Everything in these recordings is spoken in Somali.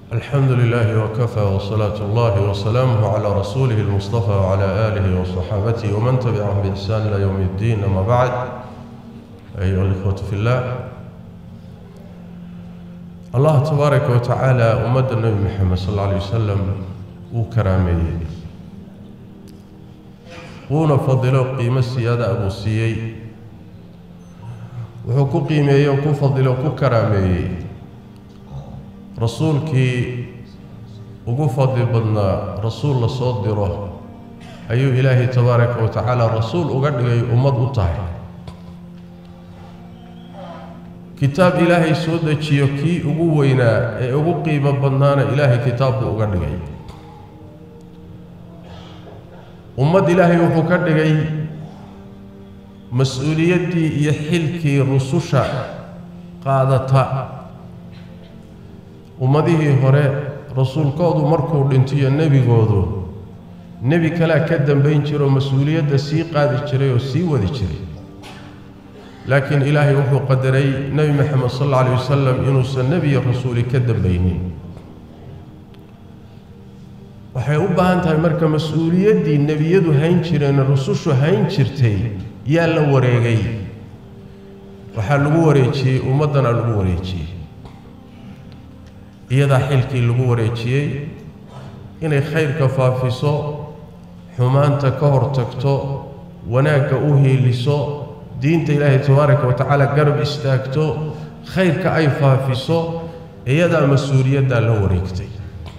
الحمد لله وكفى وصلاة الله وسلامه على رسوله المصطفى وعلى آله وصحابته ومن تبعهم بإحسان إلى يوم الدين. أما بعد، أيها الإخوة في الله، الله تبارك وتعالى أمد النبي محمد صلى الله عليه وسلم وكرامه ونفضله قيمة السيادة أبو السيي وحكو قيمه وكفضله وكرامه rasuulkii ugu fadli badnaa rasuul la soo diro ayuu ilaahay tabaaraka wa tacaala rasuul uga dhigay ummad u tahay. kitaab ilaahay soo dejiyo kii ugu weynaa ee ugu qiimo badnaana ilaahay kitaabku uga dhigay. ummad ilaahay wuxuu ka dhigay mas'uuliyaddii iyo xilkii rususha qaadata. ummadihii hore rasuulkoodu markuu dhintiyo nebigoodu nebi kalea ka dambayn jiro mas-uuliyadda sii qaadi jiray oo sii wadi jiray. laakiin ilaahay wuxuu qadaray nebi maxamed sal alla alayh wasalam inuusan nebiyo rasuuli ka dambaynin. waxay u baahan tahay marka mas-uuliyaddii nebiyadu hayn jireen rusushu hayn jirtay yaa la wareegay. waxaa lagu wareejiyey ummaddana lagu wareejiyey. iyadaa xilkii lagu wareejiyey inay khayrka faafiso, xumaanta ka hortagto, wanaagga u hiiliso, diinta ilaahay tabaaraka wa tacaala garab istaagto, khayrka ay faafiso. iyadaa mas-uuliyaddaa la wareegtay,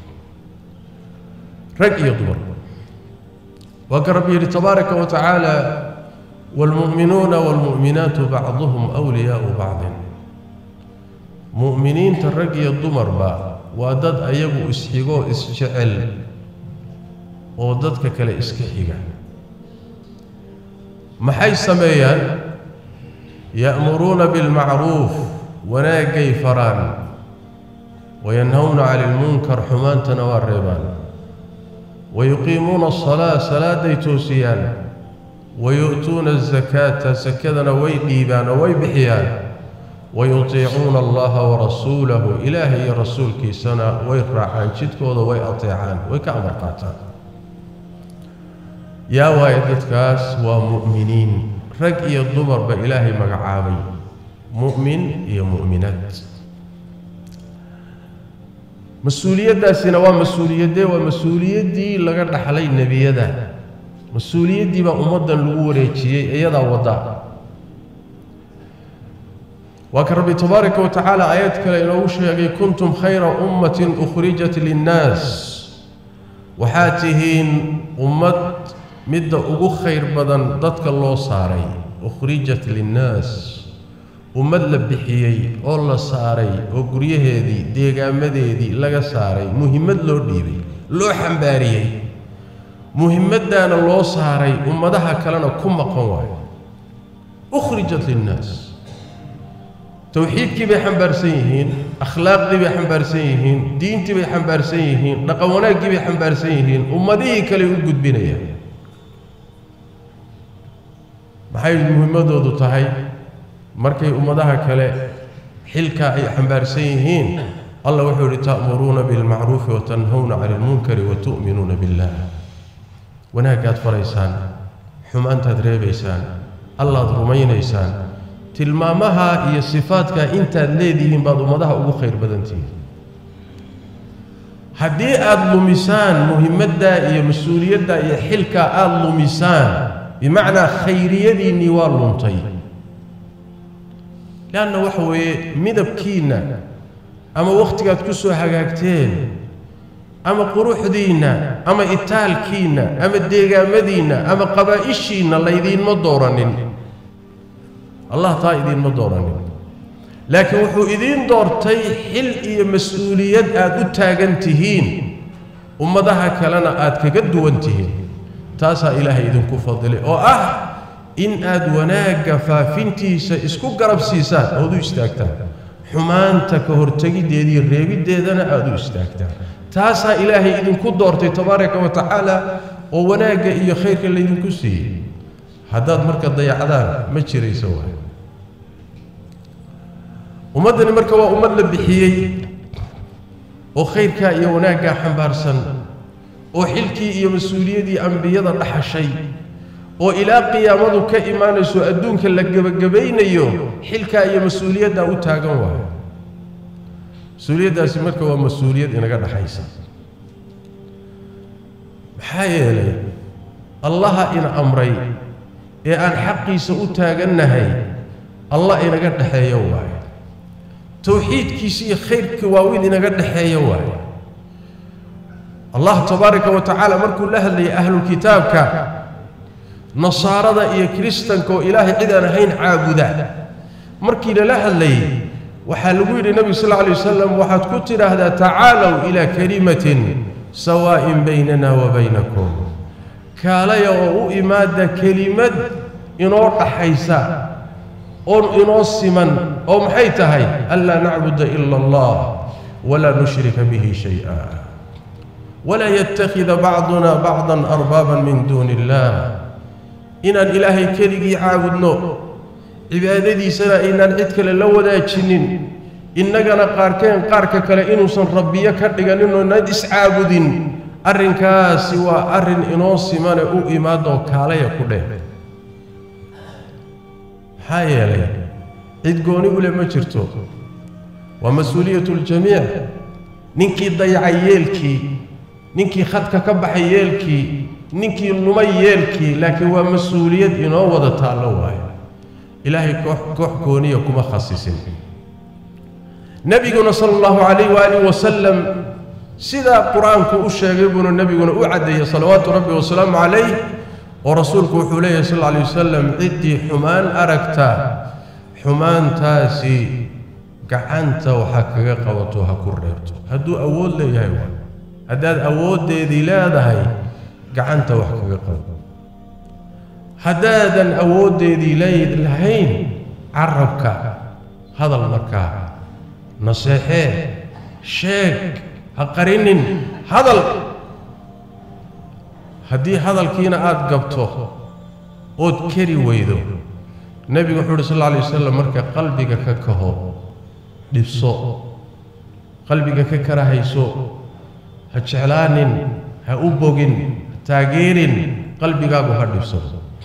rag iyo dumar. waa ka rabbi yidhi tabaaraka wa tacaala: waalmu'minuuna waalmu'minaatu bacduhum awliyaa'u bacdin. mu'miniinta rag iyo dumarba waa dad ayagu isxigoo isjecel oo dadka kale iska xiga. maxay sameeyaan? ya'muruuna bilmacruuf, wanaaggay faraan, wayanhawna cani ilmunkar, xumaantana waa reebaan, wayuqiimuuna asalaa, salaaday toosiyaan, wayu'tuuna azakaata, sakadana way dhiibaan oo way bixiyaan, ويطيعون الله ورسوله إلهي رسول كيسنا ويقرعان جدكوذا ويأطيعان ويكأمر قاتان. يا وايدت كاس ومؤمنين رقي الضمر بإلهي مقعابي مؤمن يا مؤمنات. مسؤولية دا سنوان مسؤولية دي ومسؤولية دي لغرد حالي النبي دا مسؤولية دي بأمدا لغوريتي يدا ودا. وكان ربي تبارك وتعالى آيات كلا إنه شيء كنتم خير أمة أخرجت للناس وحاتهين أمة مدة أبو خير بدن ضدك الله صاري أخرجت للناس أمة لبحيي الله صاري وقريه هذي ديقام دي لغا صاري مهمة لو ديبي لو حنباري مهمة دان الله صاري أمة دها كلنا كم قواي أخرجت للناس. توحيدكي بحنبارسيهين، أخلاقي بحنبارسيهين، دينتي بحنبارسيهين، نقواناكي بحنبارسيهين، أمدي كلي يوجد بينيا. maxay muhiimadoodu tahay markay ummadaha kale xilka ay xambaarsan yihiin? Allah wuxuu yiri: ta'muruuna bil ma'ruf wa tanhawna 'anil munkari wa tu'minuuna billah. wanaagaad faraysaan, xumaantaad reebaysaan, allaad rumaynaysaan. tilmaamaha iyo sifaadka intaad leedihiin baad ummadaha ugu khayr badantihiin. haddii aad lumisaan muhiimadda iyo mas-uuliyadda iyo xilka aad lumisaan, bimacnaa khayriyadiinnii waa luntay. leanna waxa weeye midabkiinna ama wakhtigaad ku soo hagaagteen ama quruxdiinna ama itaalkiinna ama deegaamadiinna ama qabaa'ishiinna laydiinma dooranin. الله طائدين مدورني، لكن وحو إذين دورتي حل إيا مسؤوليات آدو تاقنتهين ومدها كلنا آد كقد وانتهين. تاسا إلهي إذن كفضلي إن آد وناق فافنتي سيسكو قرب سيسان أودو استاكتان حمان تكهرتقي دي الريبي ديدنا آدو استاكتان. تاسا إلهي إذن كدورتي تبارك وتعالى وناق إيا خيرك اللي إذن كسي هداد مركز ضيعدان ما تشيري سوا. ومدني مركز وأمد لبحيي oo khayrka iyo wanaagga xambaarsan oo xilkii iyo mas'uuliyadii anbiyada dhaxashay oo ilaa qiyaamadu ka imaanayso adduunka la gabagabaynayo xilka iyo mas'uuliyadda u taagan waayo mas'uuliyaddaasi marka waa mas'uuliyad inaga dhaxaysa maxaa yeelay allaha ina amray ee aan xaqiisa u taagannahay allah inaga dhaxeeyo waayo tawxiidkiisa iyo khayrka waaweyn inaga dhaxeeyo waayo allah tabaaraka wa tacaala markuu la hadlayay ahlul kitaabka nasaarada iyo kristanka oo ilaahay cid aan ahayn caabuda markii la hadlayay waxaa lagu yidhi nabiga sallallahu alayhi wasallam waxaad ku tiraahdaa tacaalow ila kalimatin sawaa'in baynana wa baynakum kaalaya oo u imaada kelimad inoo dhaxaysa oo inoo siman oo maxay tahay alla na'budu illa allah wala nushrika bihi shay'an ولا يتخذ بعضنا بعضا أربابا من دون الله إن الإله كريجي عابدنا عبادتي سنة إن العتك للودا جنين إنك أنا قارك كلا إنه صن ربيك هديك إنه ندس عابدين أرن كاسوا أرن إنوسي من أو إمادو كاليا كله هاي لي عدقوني ولا ما شرتو ومسؤولية الجميع ننكي ضيع يلكي ninkii khadka ka baxay yeelkii ninkii lumay yeelkii laakiin waa mas'uuliyad inoo wada taalo waayo ilaahay koox gooniya kuma khasisin nabiguna sallallahu alayhi wa alihi wasallam sida quraanku u sheegay buu nabiguna u cadeeyay salawaatu rabbi wa salaamu alayhi oo rasuulku wuxuu leeyahay sallallahu alayhi wasallam cidii xumaan aragta xumaantaasi gacanta waxa kaga qabato ha ku reebto haduu awood leeyahay haddaad awooddeedii leedahay gacanta wax kaga qabo haddaadan awooddeedii lahayn carabka hadal markaa naseexee sheeg ha qarinin hadal haddii hadalkiina aad gabto ood kari weydo nebigu wuxuu yidhi sal alla alay wasalam marka qalbiga ka kaho dhibso qalbiga ka karahayso هجعلانين هأبوغين تاجيرين قلبي جابو هدفسر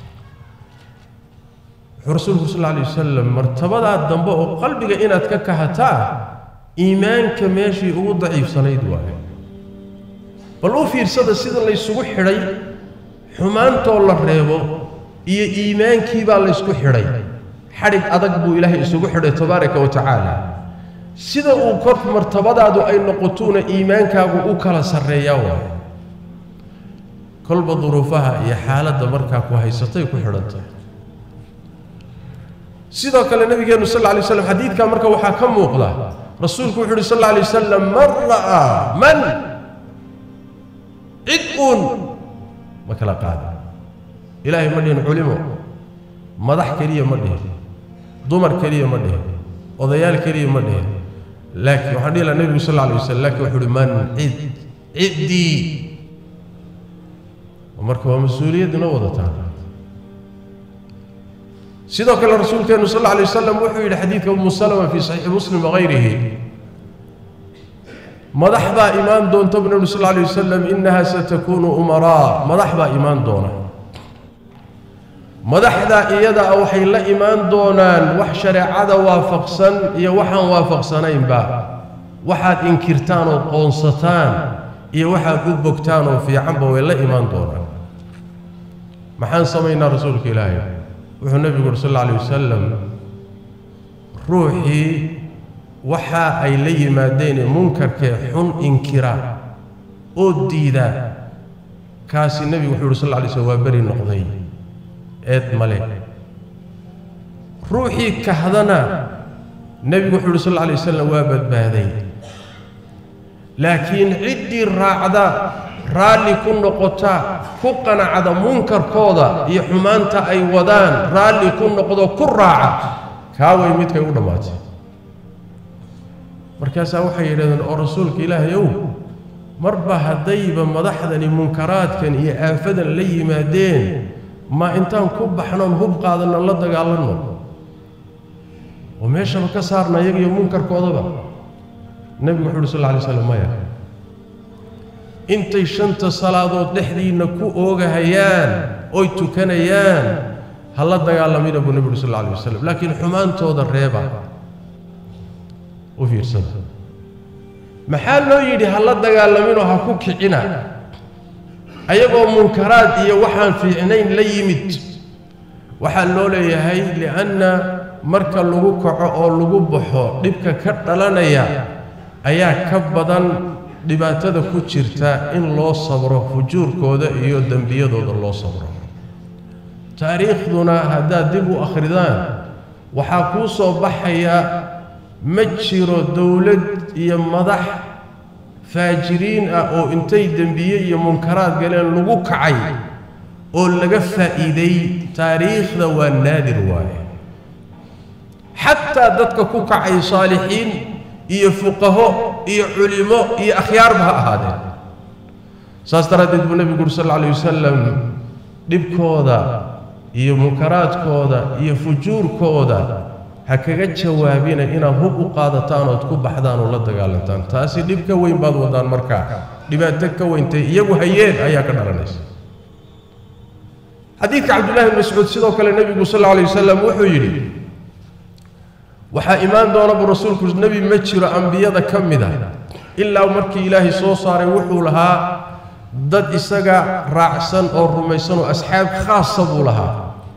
رسول الله صلى الله عليه وسلم مرتبط الدنبو قلبي إن أتكهتا إيمان كماشي هو ضعيف صنيد واحد بلو في رصد السيد الله يسوي حري حمان طول الريبو إيمان كيبا الله يسوي حري حرق أدق بو إلهي يسوي حري تبارك وتعالى sida uu kor martabadaadu ay noqotoona iimaankaagu u kala sareeyaa waa kolba duruufaha iyo xaaladda markaa ku haysatay ku xidhantay sidoo kale nabigeenu sallallahu alayhi wasallam xadiidka marka waxa ka muuqda rasuulku wuxuu yiri sallallahu alayhi wasallam marra man idun ma kala qaada ilaahay ma dhihin culimo madax kaliya ma dhihin dumar kaliya ma dhihin odayaal kaliya ma dhihin لكن وحدي النبي صلى الله عليه وسلم لكن وحدي من عدي ومركب مسؤولية نوضتها سيدك الرسول كان صلى الله عليه وسلم وحي لحديث أم سلمة في صحيح مسلم وغيره مضحبة إيمان دون تبنى صلى الله عليه وسلم إنها ستكون أمراء مضحبة إيمان دونه مدحدا إيدا أو حيلا إيمان دونان وح شريعة وافقسن إيا وحان وافقسنين با وحاد إنكرتان وقونستان إيا وحاد قبكتان وفي عمبا وإلا إيمان دونان محان سمينا رسولك إلهي وحو النبي صلى الله عليه وسلم روحي وحا أي لي ما دين منكر كحن إنكرا أديدا كاسي النبي وحو صلى الله عليه وسلم وابري النقضي إد ملك روحي كهذنا النبي محمد صلى الله عليه وسلم وابد بهذين لكن عدي الراعدة رالي كن نقطة فقنا عدا منكر كودا يحمانتا أي ودان رالي كن نقطة كل راعة كاوي ميتك يقول ماتي مركزا وحي لذن رسولك إله يوم مربى هديبا مضحدني منكرات كان يأفدا لي ما دين ما إنتان كوب حنون هوب قادنا الله دقالنا وماشا بكسارنا يجي منكر كوضبا النبي محمد صلى الله عليه وسلم ما يا انتي شنت صلاة دحدي نكو اوغا هيان اويتو كنيان هلا دغالمين ابو النبي صلى الله عليه وسلم لكن حمانتودا ريبا وفي رسالة محل لو يدي هلا دغالمين وها كو كينا ايغو منكرات iyo waxaan fiicnayn la yimid waxa loo leeyahay lianna marka lagu kaco oo lagu baxo dibka ka dhalanaya ayaa ka badan dhibaatada ku jirta in loo sabro fujuurkooda iyo dambiyadooda loo sabro taariikhduna hadaa dib u akhridaan waxa ku soo baxaya ma jiro dawlad iyo madax faajiriin ah oo intay dambiye iyo munkaraad galeen lagu kacay oo laga faa'iiday taariikhda waa naadir waaye hatta dadka ku kacay saalixiin iyo fuqaho iyo culimo iyo akhyaar ba ahaadeen saas taradeed buu nabigu sallallahu alayhi wasallam dibkooda iyo munkaraadkooda iyo fujuurkooda hakaga jawaabina ina hub u qaadataan oo ku baxdaan oo la dagaalantaan taasi dibka weyn baad wadaan marka dhibaato ka weyntay iyagu hayeen ayaa ka dhalanaysa xadiidka Abdullah ibn Mas'ud sidoo kale nabigu sallallahu alayhi wasallam wuxuu yiri waxa iimaan doona rasuulku nabi ma jiro anbiyada kamida ilaa markii ilaahi soo saaray wuxuu lahaa dad isaga raacsan oo rumaysan oo asxaab khaas ah lahaa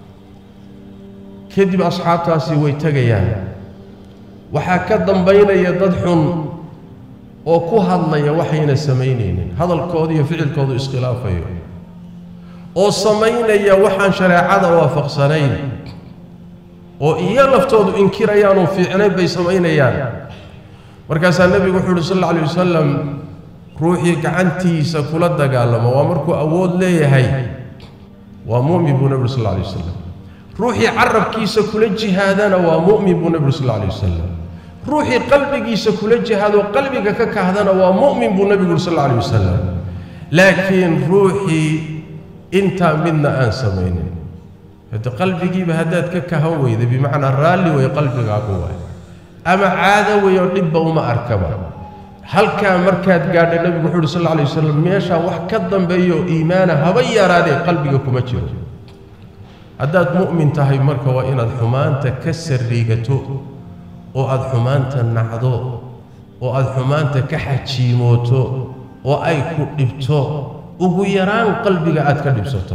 kadib asxaabtaasi way tagayaan waxa ka dambeynaya dad xun oo ku hadlaya waxayna sameeynayeen hadalkooda iyo ficilkooda iskhilaafayo oo sameeynaya waxaan shariicada waafaqsanayn oo iyo laftoodu inkirayaan oo fiicnay bay sameeynayaan markaas nabigu wuxuu sallallahu alayhi wasallam ruuxi gacantiisa kula dagaalamo waa markuu awood leeyahay waa muumin buu nabigu sallallahu alayhi wasallam روحي عرب كيسا كل جهادنا ومؤمن بالنبي صلى الله عليه وسلم روحي قلبي كيسا كل جهاد وقلبي كهذانا ومؤمن بالنبي صلى الله عليه وسلم لكن روحي انت منا انسمين هذا قلبي جيب هدات كهوي ذا بمعنى الرالي ويقلبي قوي اما عاده ويطب وما اركبه هل كان مركات قاعد النبي محمد صلى الله عليه وسلم ميشا wax ka dambeeyo iimaana haba yaraade qalbiga kuma jiro haddaad mu'min tahay marka waa inaad xumaanta ka sariigato oo aad xumaanta nacdo oo aad xumaanta ka xajiimooto oo ay ku dhibto ugu yaraan qalbiga aad ka dhibsato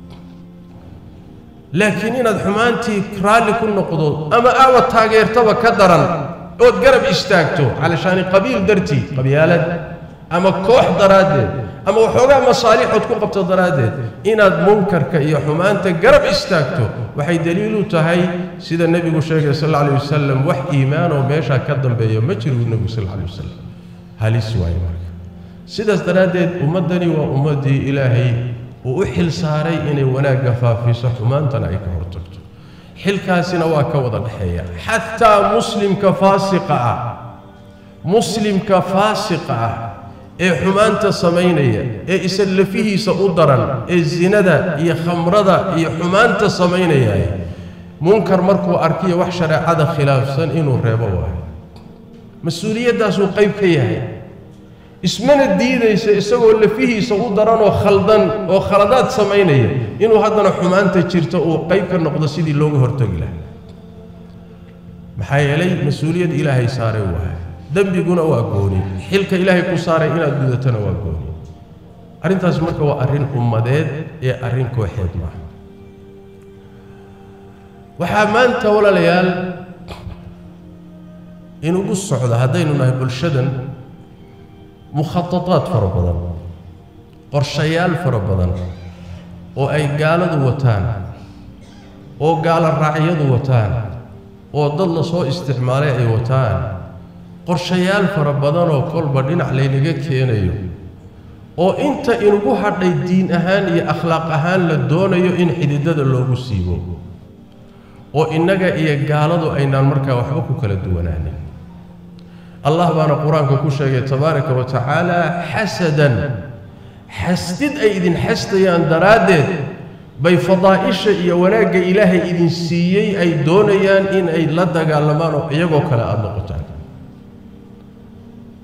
laakiin inaad xumaantii raali ku noqdo ama aawa taageertaba ka daran ood garab istaagto علشان qabiil darti qabiyaalad ama koox daraadeed ama waxoogaa masaalixood ku qabto daraadeed inaad munkarka iyo xumaanta garab istaagto waxay daliil u tahay sida nabigu sheegay sallallahu alayhi wasallam wax iimaan oo meesha ka dambeeyo ma jiro nabigu sallallahu alayhi wasallam halis waay marka sidaas daraadeed ummadani waa ummadii ilaahay oo u xil saaray inay wanaaga faafiso xumaantana ay ka hortagto xilkaasina waa ka wada dhaxeeya hatta muslimka faasiqa ee xumaanta sameynaya ee islafihiisa u daran ee zinada iyo khamrada iyo xumaanta sameynaya munkar markuu arkiyo wax shariicada khilaafsan inuu reebo waa mas'uuliyadaas uu qayb ka yahay ismana diidaysa isagoo lafihiisa u daran oo khaldan oo khaladaad sameynaya inuu haddana xumaanta jirto uu qayb ka noqdo sidii looga hortagi lahaa maxaa yeelay mas'uuliyad ilaahay saaray waa dambiguna waa gooni xilka ilaahay ku saaray inaad gudatana waa gooni arintaas marka waa arin ummadeed ee arin kooxeed ma waxa maanta walaalayaal in ugu socda hadaynu nahay bulshadan mukhattataat fara badan qorshayaal fara badan oo ay gaaladu wataan oo gaala raacyadu wataan oo dad la soo isticmaalay ay wataan qorshayaal fara badan oo kolba dhinac laynaga keenayo oo inta inugu hadhay diin ahaan iyo akhlaaq ahaan la doonayo in xididada loogu siibo oo inaga iyo gaaladu aynaan markaa waxba ku kala duwanaanin الله بانا قرآن كوشا تبارك وتعالى حسدا حسد أيدن حسد يندرادد بي فضائش يوناق إلهي إذن سيي أي دونيان إن أي لدى قالمان يقو كلا أبنقتان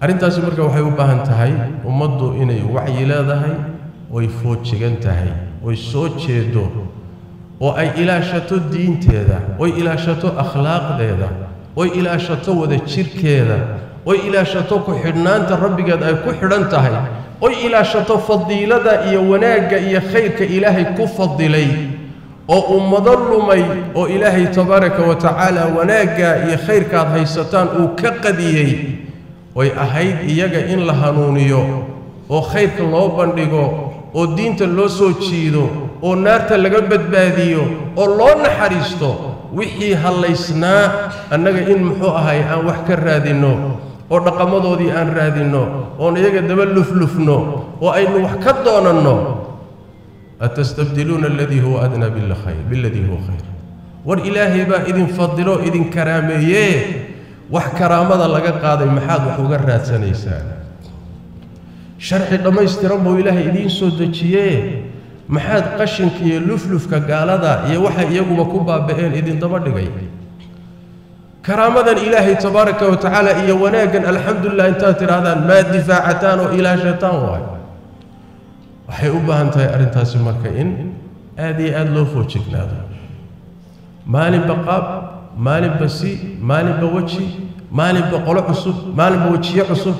arrintaasi marka waxay u baahan tahay ummaddu inay wacyi leedahay oo ay foojigan tahay oo ay soo jeedo oo ay ilaashato diinteeda oo ay ilaashato akhlaaqdeeda oo ay ilaashato wada jirkeeda oo ay ilaashato ku xidhnaanta rabbigeed ay ku xidhan tahay oo ay ilaashato fadiilada iyo wanaagga iyo khayrka ilaahay ku fadilay oo ummado lumay oo ilaahay tabaaraka wa tacaala wanaagga iyo khayrkaad haysataan uu ka qadiyey way ahayd iyaga in la hanuuniyo oo khayrka loo bandhigo oo diinta loo soo jiido oo naarta laga badbaadiyo oo loo naxariisto wixii halaysnaa annaga in muxuu ahay aan wax ka raadino oo dhaqamadoodii aan raadino oo iyaga daba luflufno oo aynu wax ka doonanno atastabdiluuna alladii huwa adnaa billadii huwa khayr war ilaahay baa idin fadilo idin karaameeyee wax karaamada laga qaaday maxaad wax uga raadsanaysaan sharci dhammaystiran buu ilaahay idiin soo dejiyee maxaad qashinka iyo luflufka gaalada iyo waxa iyaguba ku baaba'een idin daba dhigay karaamadan ilaahay tabaaraka wa tacaala iyo wanaaggan alxamdulillah intaad tidhaahdaan maa difaacataan oo ilaashataan waay waxay u baahan tahay arrintaasi marka in aad iyo aad loo foojignaado maalinba qaab maalinba si maalinba weji maalinba qolo cusub maalinba wejiye cusub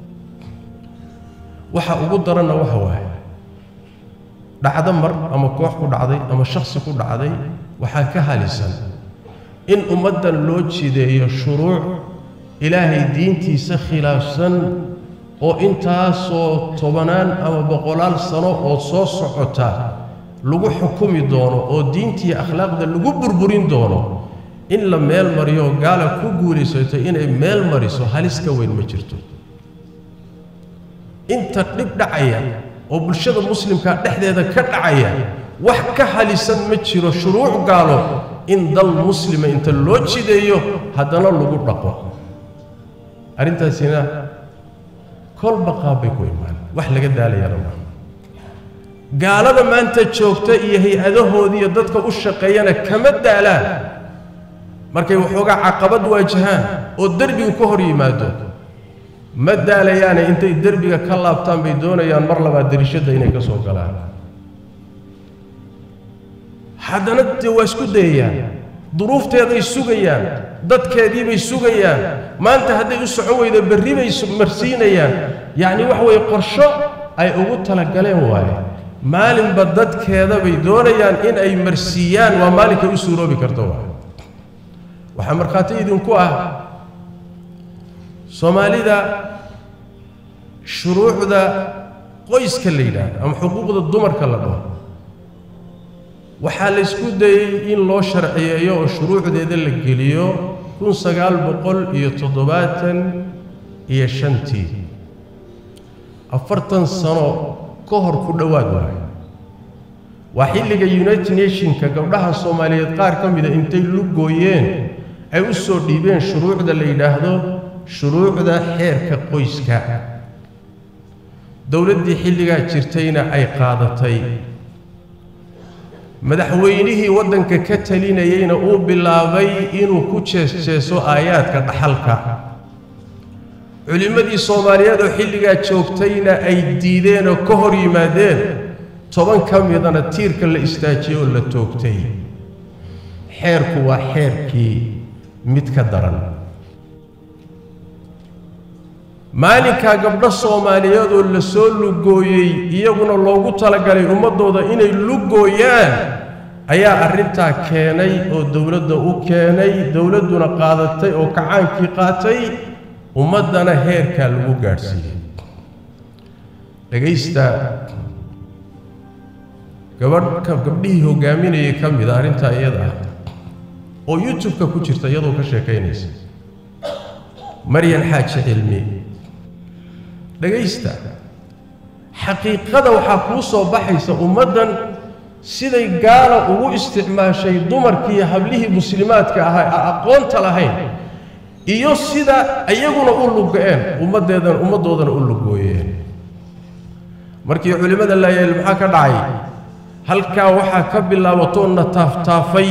waxa ugu daranna waxa waaye dhacdo mar ama koox ku dhacday ama shakhsi ku dhacday waxaa ka halisan in ummaddan loo jideeyo shuruuc ilaahay diintiisa khilaafsan oo intaasoo tobanaan ama boqolaal sano oo soo socota lagu xukumi doono oo diintiiyo akhlaaqda lagu burburin doono in la meel mariyo gaala ku guulaysato inay meel mariso halis ka weyn ma jirto inta dhib dhacaya oo bulshada muslimka dhexdeeda ka dhacaya wax ka halisan ma jiro shuruuc gaalo in dal muslima inta loo jideeyo haddana lagu dhaqo arrintaasina kolba qaab bay ku imaan wax laga daalayana ma gaalada maanta joogta iyo hay-adahoodii iyo dadka u shaqeeyana kama daalaan markay waxoogaa caqabad waajahaan oo derbigu ka hor yimaado ma daalayaane intay derbiga ka laabtaan bay doonayaan mar labaad darishada inay ka soo galaan haddana dee waa isku dayayaan duruufteeday sugayaan dadkeedii bay sugayaan maanta hadday u socon weyda berri bay marsiinayaan yacni waxa weeye qorsho ay ugu talagaleen waaye maalinba dadkeeda bay doonayaan in ay marsiiyaan waa maalinkay u suuroobi karto waaye waxaa markhaati idinku ah soomaalida shuruucda qoyska la yidhaahdo ama xuquuqda dumarka la dhaho waxaa la isku dayey in loo sharciyeeyo oo shuruucdeeda la geliyo 1975 afartan sano ka hor ku dhowaad waaye waa xilliga United Nationska gabdhaha Soomaaliyeed qaar ka mid ah intay lugooyeen ay u soo dhiibeen shuruucda la yiraahdo shuruucda xeerka qoyska dawladdii xilliga jirtayna ay qaadatay madaxweynihii waddanka ka talinayayna uu bilaabay inuu ku jeesjeeso aayaadka dhaxalka culimadii Soomaaliyeed oo xilliga joogtayna ay diideen oo ka hor yimaadeen 10 ka midana tiirka la istaajiyay oo la toogtay xeerku waa xeerkii mid ka daran maalinka gabdho Soomaaliyeed oo la soo lugooyay iyaguna loogu talagalay ummadooda inay lugooyaan ayaa arrinta keenay oo dawladda u keenay dawladuna qaadatay oo kacaankii qaatay ummadana heerka lagu gaarsiiyay dhageysta gabdhihii hogaaminayay ka mid ah arrinta iyada oo YouTube-ka ku jirta iyadoo ka sheekaynaysa Maryan Xaaji Cilmi dhageysta xaqiiqada waxa ku soo baxaysa ummadan siday gaala ugu isticmaashay dumarkii hablihii muslimaadka ahaa aqoonta lahayn iyo sida ayaguna u lugeen ummadoodana u lugooyeen markii culimada la yeelay maxaa ka dhacay halka waxa ka bilaabato taaftaafay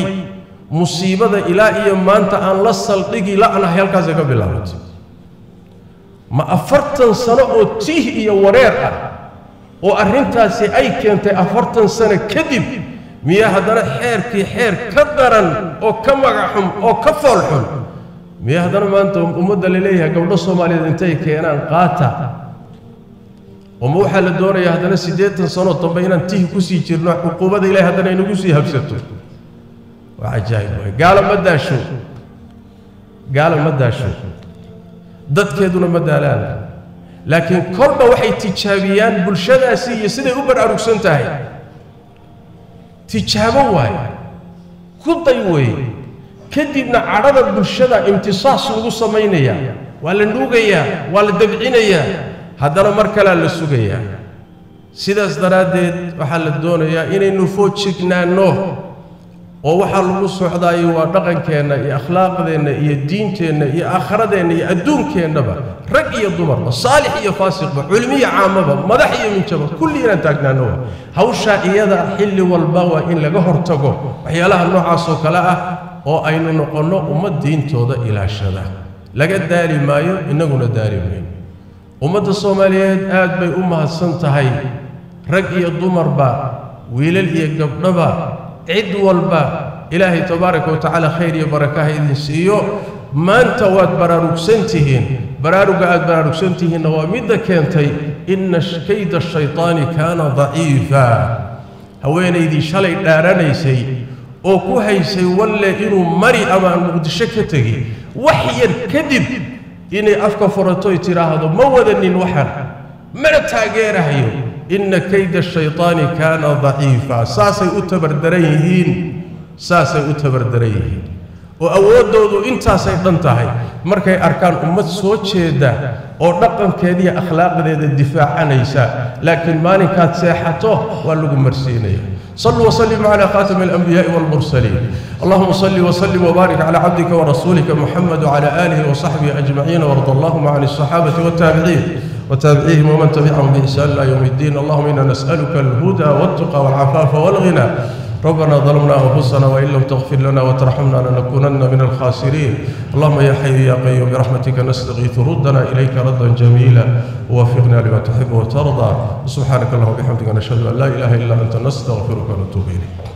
musiibada ilaa iyo maanta aan la saldhigi la'nahay halkaas ka bilaabato ma 40 sano oo tiih iyo wareer ah oo arrintaasi ay keentay 40 sano kadib miya hadana xeerkii xeer ka daran oo ka magaxum oo ka foolxun miya hadana maanta ummadda leeyahay gabdho Soomaaliyeed intay keenaan qaata وما وحال الدورة يا هذا سيدات صنوات طبعاً تيه كوسي جرنا عقوبة إلى هذا نينوسي هبسته وعجائب قال ما داشو قال ما داشو ضد كيدون ما دالان لكن كل واحد تجابيان بالشدة سي سيد أوبر أروكسن تاعي تجابوا كل طيوي كدينا عرض بالشدة امتصاص نقص مينيا ولا نوجيا ولا دبعينيا هذا مركلا للسوقية سيداس درادد وحال الدنيا إني نفوت شكنا نوه ووحال الوصو حضاي ودقن كينا يا أخلاق دينا يا دين كينا يا آخر دينا يا أدون كينا با رقي الضمر صالح يا فاسق علمية عامة مدحية من شبه كلنا تاقنا نوه هوشا إيادا حل والبغوة إن لقهر تقو وحيالها النوع سوكلاء أو أين نقلنا ومد دين تودا إلى الشدة لقد داري مايو إنقنا داري مين ومد الصوماليات آد بي أمها السنتهي رقي الضمر با ويلل يقبنبا عد والبا إلهي تبارك وتعالى خير بركاه إذن سيو ما أنت واد براروك سنتهين براروك آد براروك سنتهين ومد كانتي إن كيد الشيطان كان ضعيفا هوين إذي شلي دارانيسي أو كوهيسي ولا إنو مري أما المقدشكته وحي الكذب إني أفكر فرطوي ترى هذا مودني الوحر من تاجره إن كيد الشيطان كان ضعيفا ساسي أتبر دريهين ساسي أتبر دريهين وأودوا أنت سيطنتهي مركي أركان أمة سوتشيدا أو رقم كذي أخلاق ذي الدفاع عن عيسى لكن ماني كانت ساحته ولو مرسيني صلوا وسلموا على خاتم الأنبياء والمرسلين اللهم صل وسلم وبارك على عبدك ورسولك محمد وعلى آله وصحبه أجمعين وارض اللهم عن الصحابة والتابعين وتابعيهم ومن تبعهم بإحسان إلى يوم الدين اللهم إنا نسألك الهدى والتقى والعفاف والغنى ربنا ظلمنا أنفسنا وإن لم تغفر لنا وترحمنا لنكونن من الخاسرين اللهم يا حي يا قيوم برحمتك نستغيث ردنا إليك ردا جميلا ووفقنا لما تحب وترضى سبحانك اللهم وبحمدك نشهد أن لا إله إلا أنت نستغفرك ونتوب إليك